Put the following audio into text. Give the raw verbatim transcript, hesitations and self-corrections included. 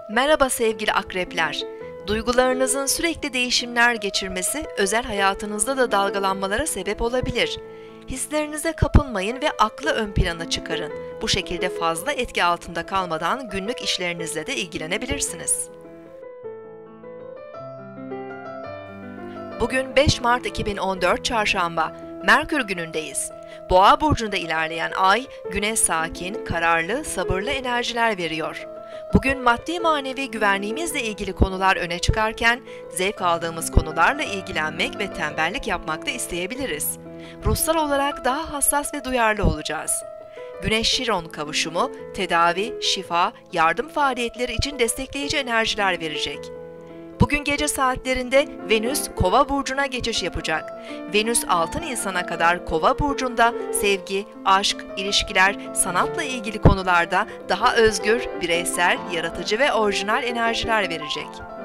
Merhaba sevgili akrepler. Duygularınızın sürekli değişimler geçirmesi özel hayatınızda da dalgalanmalara sebep olabilir. Hislerinize kapılmayın ve aklı ön plana çıkarın. Bu şekilde fazla etki altında kalmadan günlük işlerinizle de ilgilenebilirsiniz. Bugün beş Mart iki bin on dört Çarşamba, Merkür günündeyiz. Boğa burcunda ilerleyen ay, güne sakin, kararlı, sabırlı enerjiler veriyor. Bugün maddi manevi güvenliğimizle ilgili konular öne çıkarken, zevk aldığımız konularla ilgilenmek ve tembellik yapmak da isteyebiliriz. Ruhsal olarak daha hassas ve duyarlı olacağız. Güneş-Şiron kavuşumu, tedavi, şifa, yardım faaliyetleri için destekleyici enerjiler verecek. Bugün gece saatlerinde Venüs Kova burcuna geçiş yapacak. Venüs altı Nisan'a kadar Kova burcunda sevgi, aşk, ilişkiler, sanatla ilgili konularda daha özgür, bireysel, yaratıcı ve orijinal enerjiler verecek.